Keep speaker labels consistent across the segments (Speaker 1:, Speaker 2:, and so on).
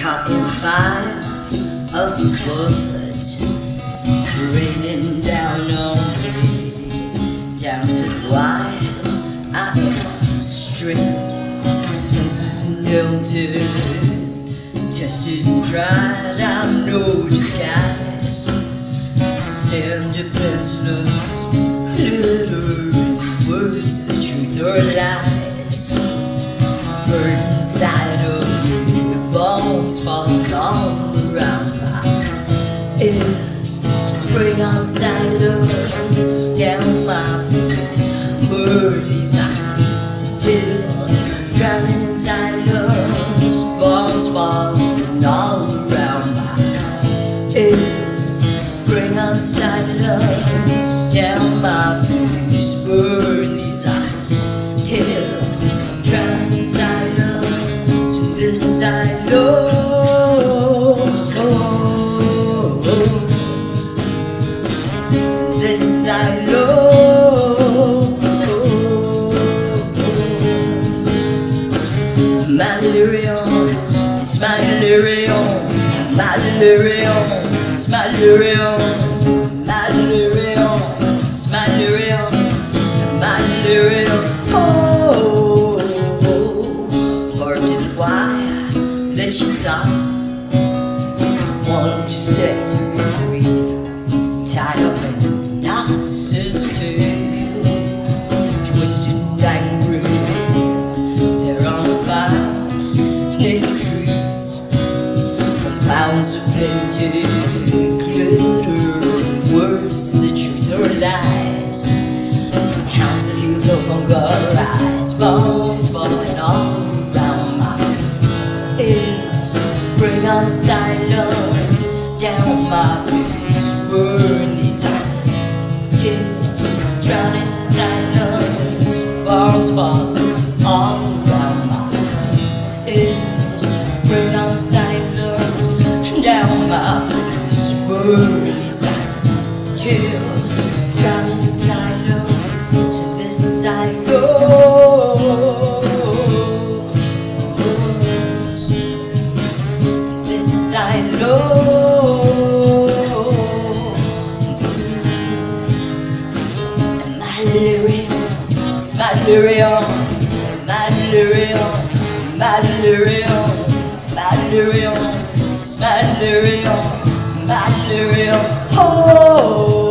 Speaker 1: caught in fire of the woods, raining down on me, down to the wire. I am stripped, senses melted, tested and tried. I'm no disguise, stand defenseless, glittering words, the truth or lies. Burn inside of me, the bones falling all around my ears. Bring on silence down my face, burn these eyes till drowning in silence. Bones falling all around my ears. Bring on silence down my face, burn these eyes till drowning in silence. And this I know. This I know. My delirium is my delirium. My delirium is my delirium. My delirium is my delirium. My delirium. Oh, part is why that you saw. Want to set you free, tied up in knots' tail, twisted and angry. They're on fire, naked trees, from clouds of plenty, glitter words, the truth or lies. Hounds of heels of hunger rise, bones falling all around my ears. Bring on the silence down my face, burn these eyes till drowning in silence. Bombs falling all around my ears. Bring on the silence down my face, burn these eyes till drowning in silence. So this I know. This I know. My delirium, my delirium, my delirium, my delirium, my delirium, my delirium, my delirium. Oh.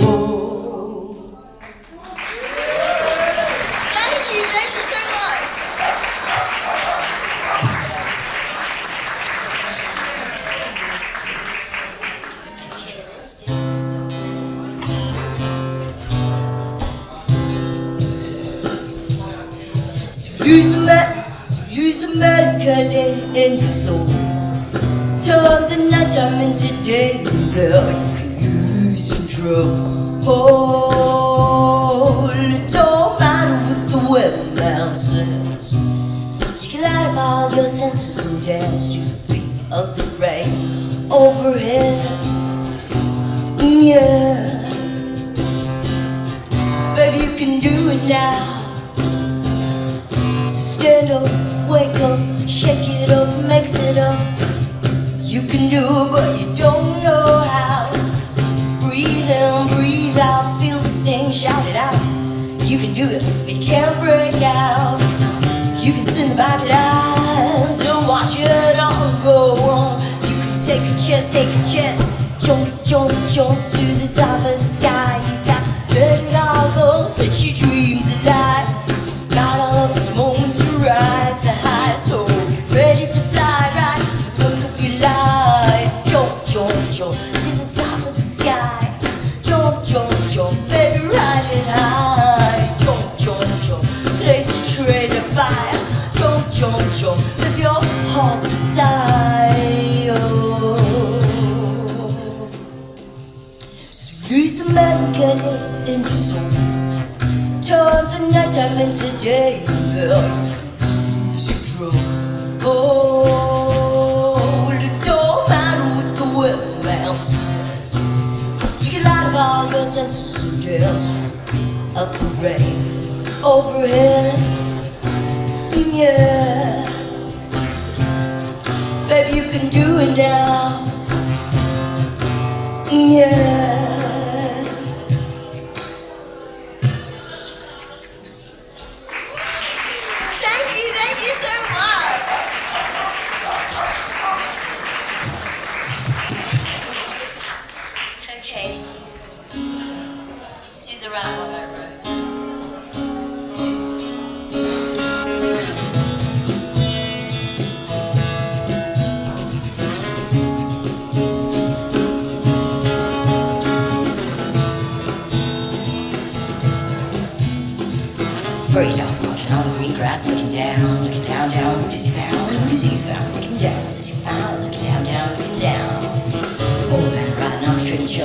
Speaker 2: Thank you so much.
Speaker 1: So lose the melancholy in your soul. Turn the nighttime into day, there you can lose control. Oh, it don't matter what the weatherman says. You can light up all your senses and dance to the beat of the rain overhead. Yeah, baby, you can do it now. Stand up, wake up, shake it up, mix it up. You can do it, but you don't know how. Breathe in, breathe out, feel the sting, shout it out. You can do it, but you can't break out. You can sing the back lines and watch it all go on. You can take a chance, jump, jump, jump to the top of the sky. You got to let it all go, set your dreams alive. Got all of those moments to ride the high, so get ready to fly right. Look of your life, jump, jump, jump to the top of the sky. Jump, jump, jump, baby, ride it high. Jump, jump, jump, place the train of fire. Jump, jump, jump, live your heart's desire. So lose the melancholy in your soul. Turn the nighttime into day, lose control. Oh, it don't matter what the weatherman says. You can light up all your senses and dance to the beat of the rain overhead. Yeah, baby, you can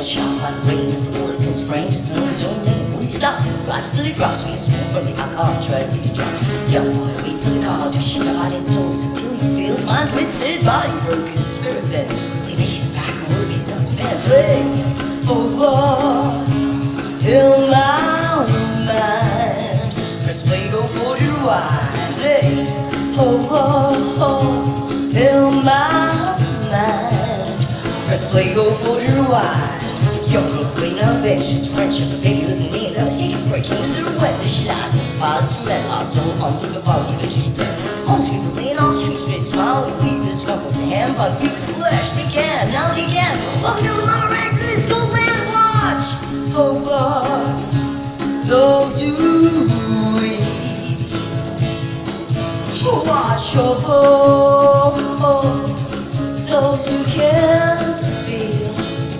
Speaker 1: shell shock like rain. If the bullets in his brain just know his own name. Will he stop? Ride until he drops. Will he swim from the Alcatraz he's dropped? Young boy, wait for the cause. You should have heart and souls until he feels mind twisted, body broken, spirit bent. They make it back and will be some spent. Hey, over in my own mind. Press play, go for the ride. Hey, over in my mind. Press play, go for the ride. Young girl, clean up bitches, friendship, a baby with me. That was taken for a king to the wet. She lies and fires to let our soul on to the fall. Even she said, homes people laying on streets, they smile and weep. The scuffles and hand by feet flesh. They can, now they can. Walking over my ranks in this gold land. Watch over those who weep. Watch over those who can't feel.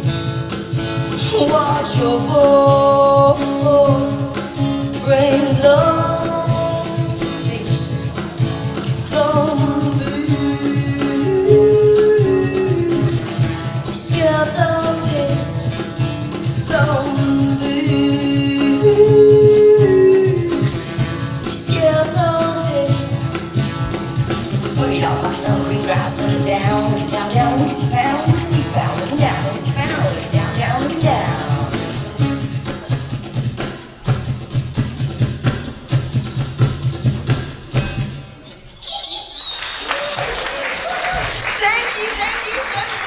Speaker 1: Watch over, bring love, peace from you. Scare the peace from you. Scare the peace. Wait up, I know green grass and down, down, down. What is he found? What is he found? Looking down, what is he found? Looking down, down, looking down.
Speaker 2: Thank you so much.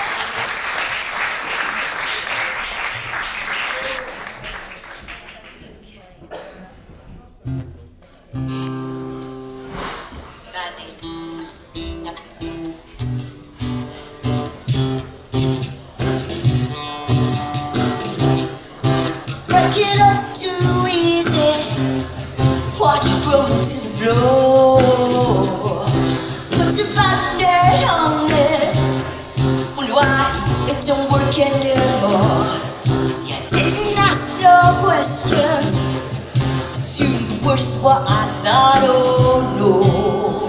Speaker 1: Break it up too easy. Watch it roll to the floor. Put your band-aid on it. Wonder why it don't work anymore. You didn't ask no questions. Assume the worst, what I thought. Oh no.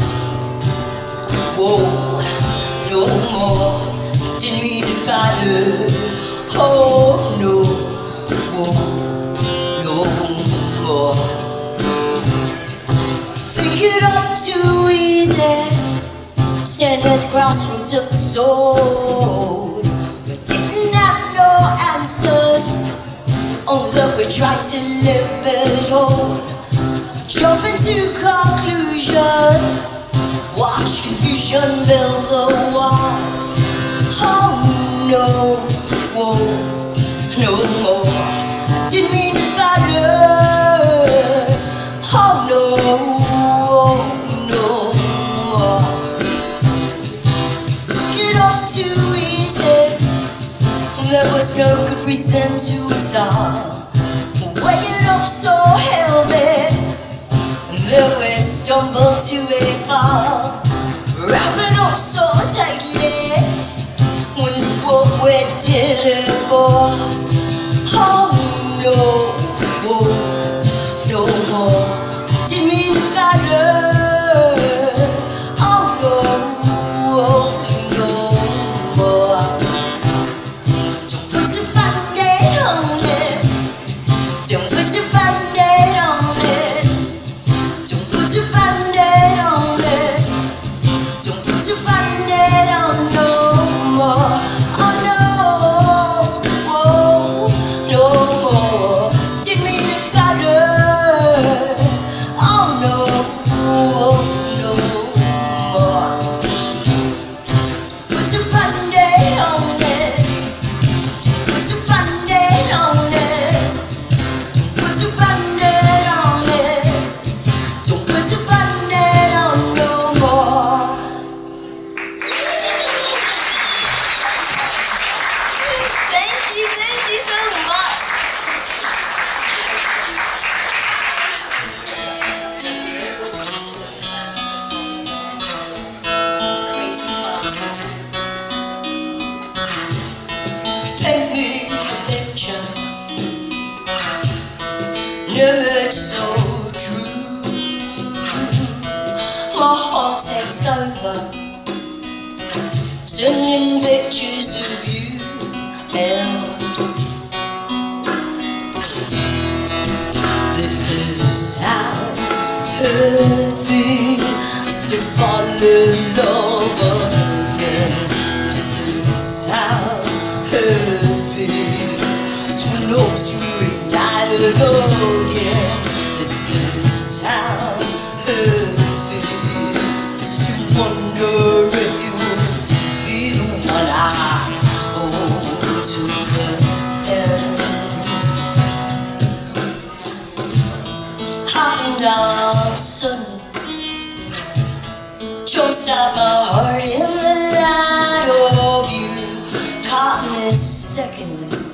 Speaker 1: Whoa, no more. Didn't mean to bother. Oh no. Whoa, no more. Think it up too easy. Stand at the crossroads of the soul. We didn't have no answers. Only that we tried to live it all. Jump into conclusion. Watch confusion build a wall. Oh no, whoa, no more. Didn't mean to bother. Oh no, no more. Get up too easy. There was no good reason to talk. Weighing up so heavy. Then we stumbled to a fall. Wrapping up so tightly. When what we did it for. Oh no, whoa, no more. Didn't mean to bother. Oh no, no more. Don't put your band-aid on it. Don't put your band-aid on it. Don't put your band-aid on it. Don't put your band-aid on no more. Oh no, whoa, no more. Didn't mean to bother. Oh no, no more. Put your band-aid on it. Put your band-aid on it. Put your band-aid on it. Don't put your band-aid on no more.
Speaker 2: Thank you so much. Crazy fast.
Speaker 1: Paint me a picture, never so true. My heart takes over, sending pictures of you and it feels to fall in love again. This is how it feels when hopes you ignited again. This is how it feels to wonder if you would be the one I hold to the end. Hopping down sudden, jumps out my heart in the light of you. Caught in this second,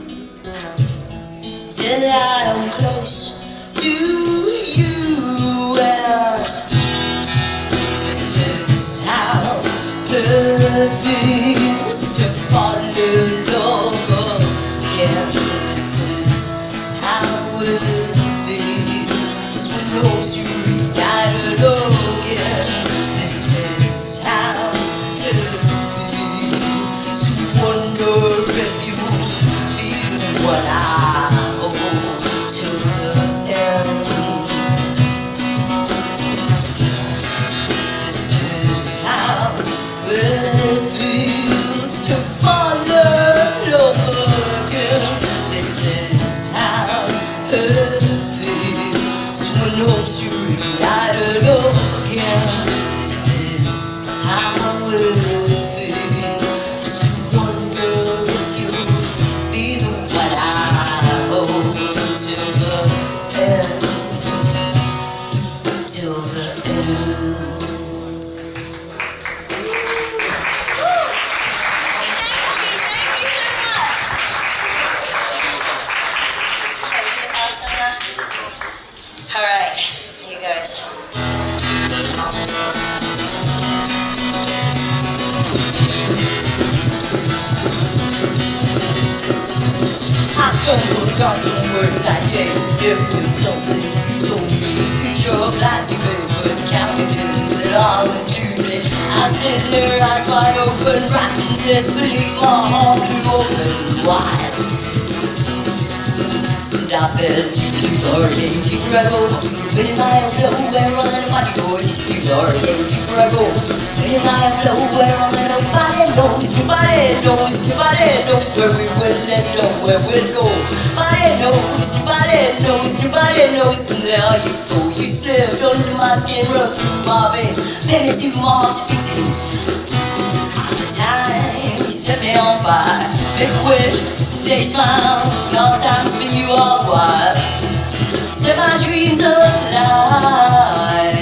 Speaker 1: till I'm close to you. And this is how it feels to fall in love again. This is how it feels when hopes you reunited again. This is how it feels to wonder if you will be the one I hold to the end. This is how it feels to fall in love again. This is how it feels when hopes you reunited again. This is how it feels to wonder if you be the one I hold till the end. Till the end.
Speaker 2: Alright, you guys.
Speaker 1: I stumbled across some words that day. It was something you told me. Future of lights you made, but counting it all included. I stood there, eyes wide open, wrapped in disbelief. My heart blew open wide. And I felt you hurricane, keep rebel. When I am nowhere, running nobody knows. You hurricane, keep rebel. When I am nowhere, running nobody knows. Nobody knows, nobody knows where we will end up, where we'll go. Nobody knows, nobody knows, nobody knows. And there you go, you slipped under my skin, run through my veins. Maybe too much to beat. At the time, you set me on fire. Make a wish, day smile. Now it's time to spin you all wide. Set my dreams alive.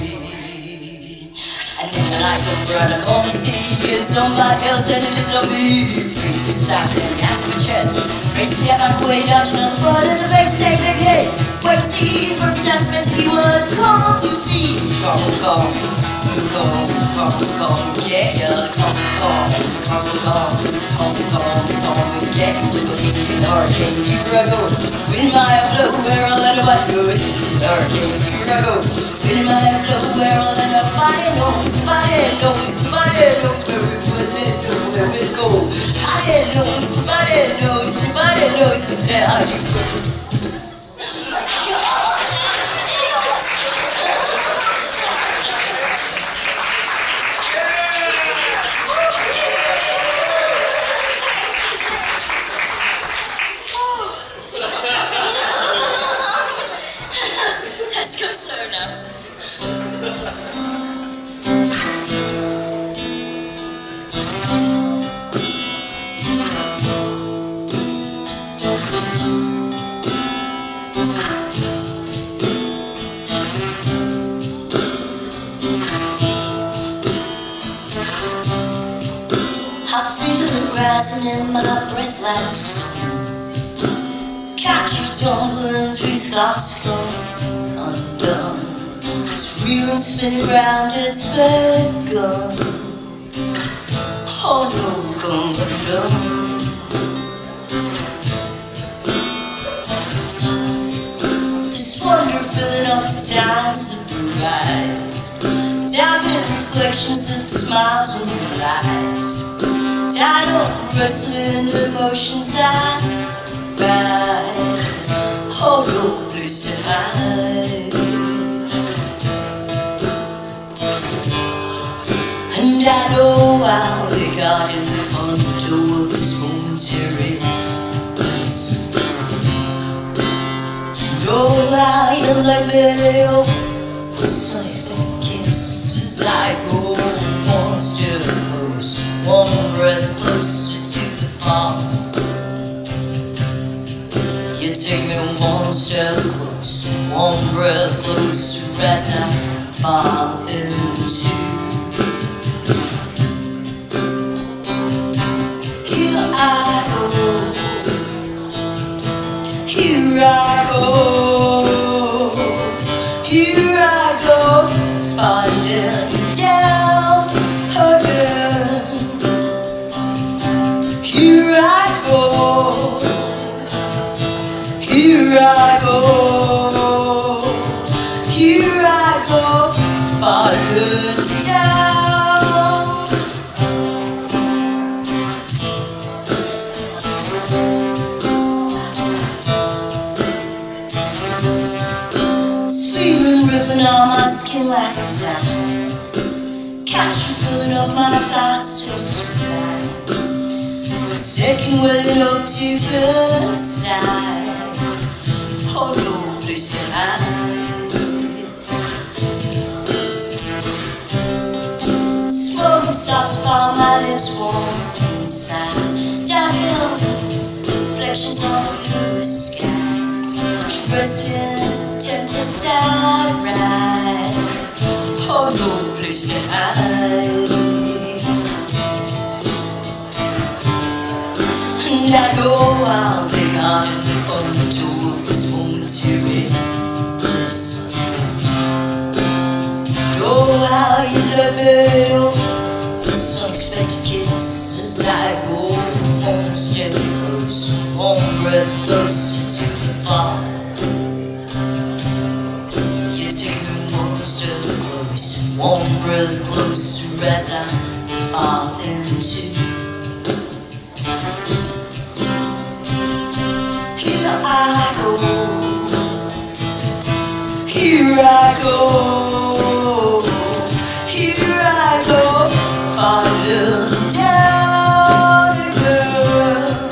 Speaker 1: And in the night so bright I come and see it's somebody else and it isn't me. Breathe this time and cast my chest. Race the other way down to another blood in the vein. Say big hey, wait and see. Perfect time's meant to be what come to be. Come, come, come, come, come, yeah, yeah. Come, come, come, come, come, come, come, yeah. It's an hurricane, you rebel. When my flow where all that nobody knows. It's an hurricane, you rebel. When my flow where all that nobody knows. Nobody knows, nobody knows where we will live or where we'll go. Nobody knows, nobody knows, nobody knows. And there you go.
Speaker 2: Let's go slow now.
Speaker 1: I feel it rising in my breath like the sun. Catch you tumbling through thoughts gone undone. It's real and spinning round, it's begun. Oh no, come undone. This wonder filling up the times that provide. Diving reflections of the smiles in your eyes. Tied up wrestling emotions I ride. Oh no place to hide. wake out in the undertow of this momentary bliss. Oh, how you let me go with suspect kisses. I go one step closer, one breath closer to the fall. You take me one step closer, one breath closer as I fall into. Here I go, here I go, here I go, falling down again. Here I go, here I go, here I go, falling down. Feeling rippling on my skin like a diamond. Catch you filling up my thoughts so sweet. Second welling up to the side. Oh, no place to hide. Smoking soft while my lips warm inside. Diving reflections on the blue skies. Dressing tempest outright. Oh, no place to hide. And I know I'll be caught in the undertow of this momentary bliss. Oh, how you love me, oh, with unexpected kisses. I go one step closer, one breath closer to the fall. You take me one step closer, one breath closer as I fall into. Here I go, here I go, here I go, falling down again.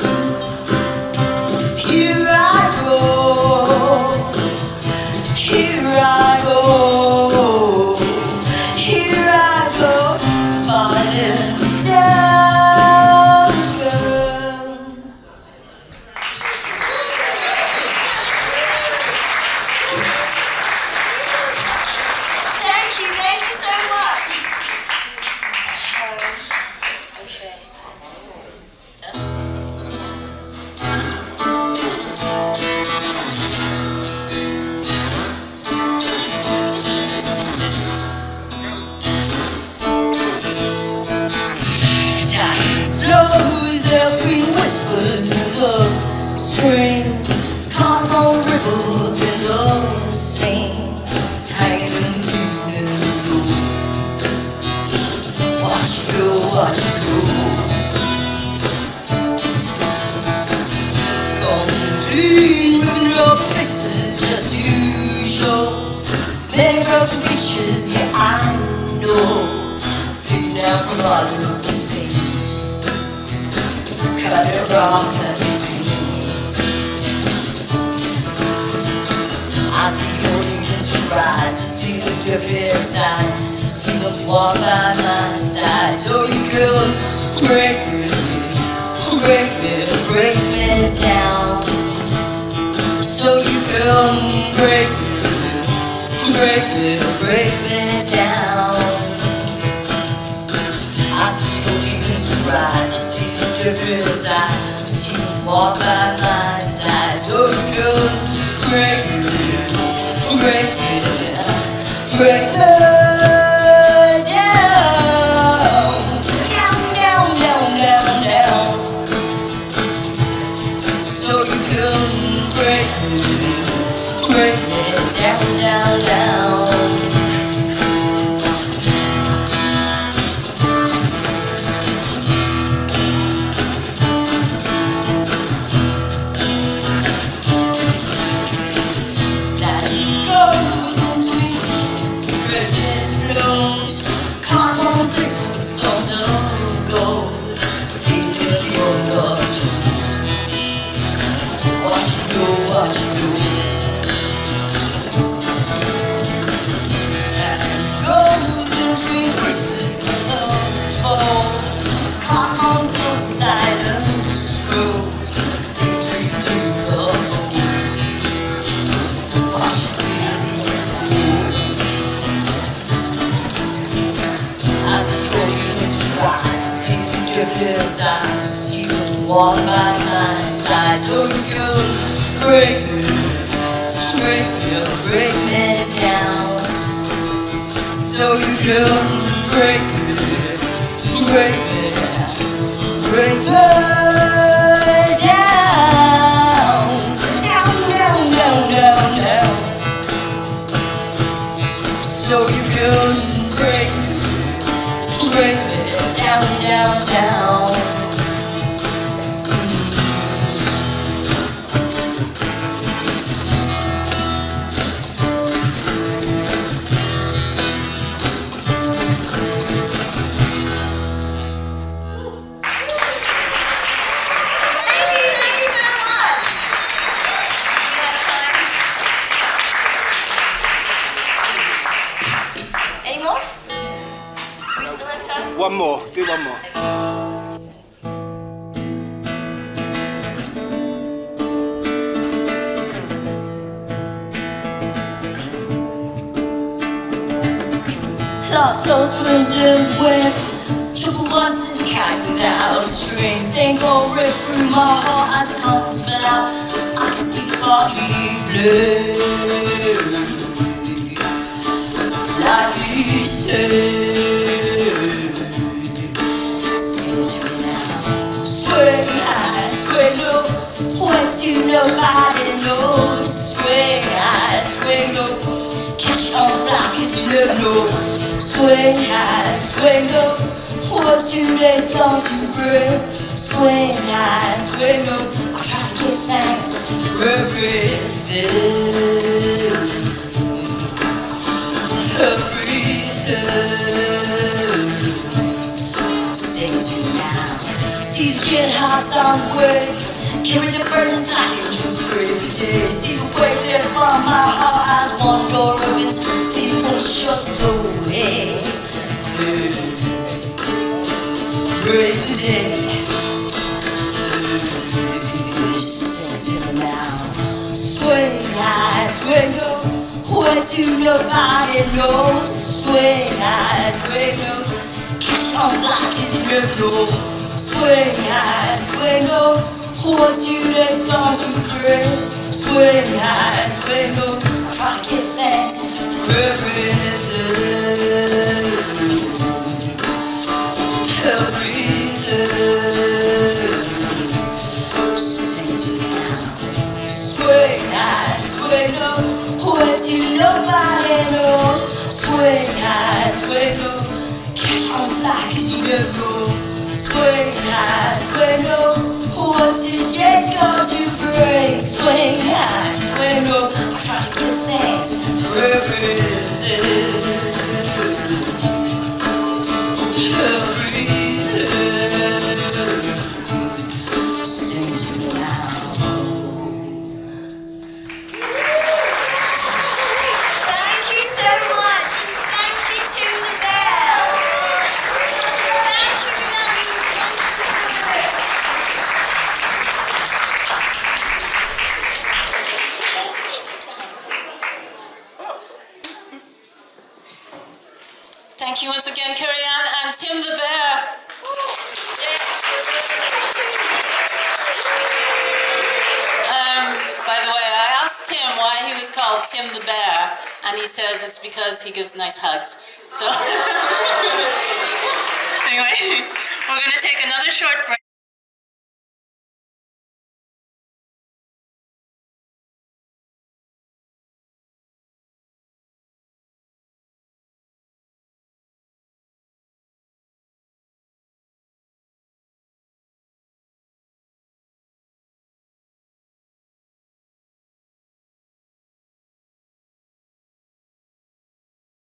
Speaker 1: Here I go, here I go, here I go, falling down again.
Speaker 2: Thank you so much. Okay.
Speaker 1: Time slows between whispers and the stream. Carnival ripples in the scene. Hanging in the evening blue. Watch it go, watch it go. Thumbing ripping up faces just usual. Many broken features, yeah I know. Bleeding out from all of the seams. Cabaret rock and I see your demons rise, I see the drift inside. See those walk by my side. So you could break me, break me, break me down. So you could break me, break me, break me down. I see your demons rise, I see the drift inside. I see them walk by my side. So you could break me, break me, break me down. Down, down, down, down, down. So you could break me down, down, down. 'cause I see the wall by my side. So you can break me down. So you can break me down. So you can break me down.
Speaker 3: One more, do one more.
Speaker 1: Lost those winds and web, triple buses counting out strings, ain't go rip through my heart as it comes, but I can see the foggy blue. Like you said. Swing high, swing low, when to nobody knows. Swing high, swing low, catch on fly 'cause you never know. Swing high, swing low, what today songs to bring. Swing high, swing low, I try to give thanks for everything. Sing to now. See the jet hearts on the way, carry the burdens like angels for every day. See the weight there from my heart as one door opens, leaving the shuts away. Break the day. Sing to the now. Swing high, swing low, where to nobody knows. Swing high, swing low, catch on like it's river. Swing high, swing low, what today start to bring. Swing high, swing low, I try to give thanks for everything. Sing to me now. Swing high, swing low, where to nobody knows. Swing high, swing low, catch on fly 'cause you never know. Swing high, swing low, what today's going to bring. Swing high, swing low, I try to give thanks for everything. Sing to me now.
Speaker 2: Thank you so much. Thank you to the bell. Thank you,
Speaker 4: Thank you once again, Kuryan and Tim the Bear. By the way, I asked Tim why he was called Tim the Bear, and he says it's because he gives nice hugs. So, anyway, we're going to take another short break.